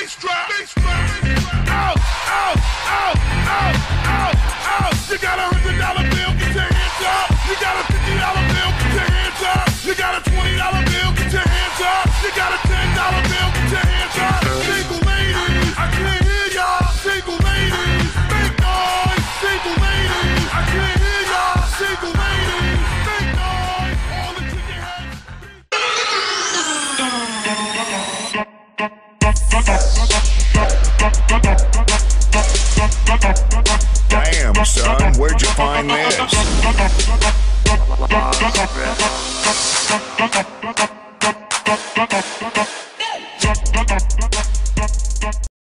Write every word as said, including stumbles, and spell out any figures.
bass drop, bass drop. Out, out, out, out, out, out. You got a hundred dollar bill, get your hands up. You got a fifty dollar bill, get your hands up. You got a twenty dollar bill, get your hands up. You got a ten dollar bill, get your hands up. Single ladies, I can't hear y'all. Single ladies, make noise. Single ladies, I can't hear y'all. Single ladies, make noise. All into your head. Damn, son, where'd you find this?